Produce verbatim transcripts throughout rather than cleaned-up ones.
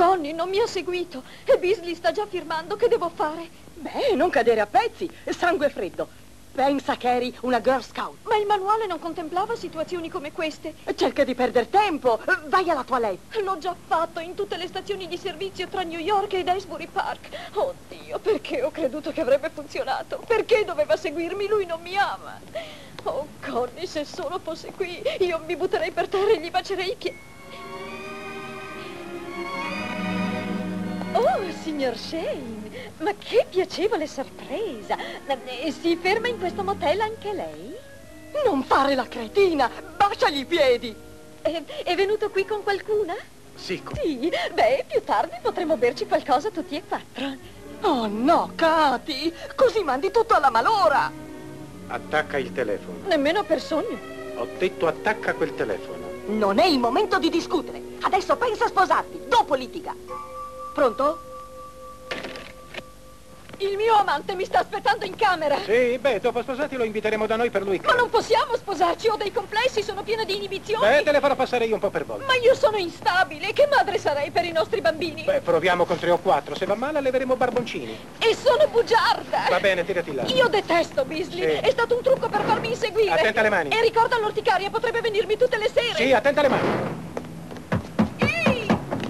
Connie non mi ha seguito e Beasley sta già firmando. Che devo fare? Beh, non cadere a pezzi. Sangue freddo. Pensa che eri una Girl Scout. Ma il manuale non contemplava situazioni come queste. Cerca di perdere tempo. Vai alla toilette. L'ho già fatto in tutte le stazioni di servizio tra New York ed Asbury Park. Oddio, perché ho creduto che avrebbe funzionato? Perché doveva seguirmi? Lui non mi ama. Oh, Connie, se solo fosse qui, io mi butterei per terra e gli bacerei i piedi. Oh, signor Shane, ma che piacevole sorpresa. Eh, Si ferma in questo motel anche lei? Non fare la cretina. Baciagli i piedi. È, è venuto qui con qualcuna? Sì. Sì, beh, più tardi potremo berci qualcosa tutti e quattro. Oh no, Katy, così mandi tutto alla malora. Attacca il telefono. Nemmeno per sogno. Ho detto attacca quel telefono. Non è il momento di discutere. Adesso pensa a sposarti, dopo litiga. Pronto? Il mio amante mi sta aspettando in camera. Sì, beh, dopo sposati lo inviteremo da noi per lui. Ma non possiamo sposarci, ho dei complessi, sono piena di inibizioni. Beh, te le farò passare io un po' per volta. Ma io sono instabile, che madre sarei per i nostri bambini? Beh, proviamo con tre o quattro, se va male alleveremo barboncini. E sono bugiarda. Va bene, tirati là. Io detesto Beasley, Sì. è stato un trucco per farmi inseguire. Attenta alle mani. E ricorda l'orticaria, potrebbe venirmi tutte le sere. Sì, attenta alle mani. Ehi!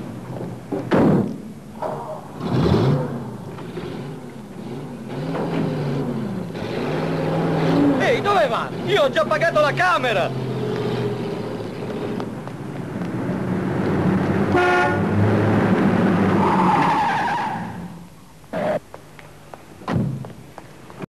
Ehi, dove va? Io ho già pagato la camera!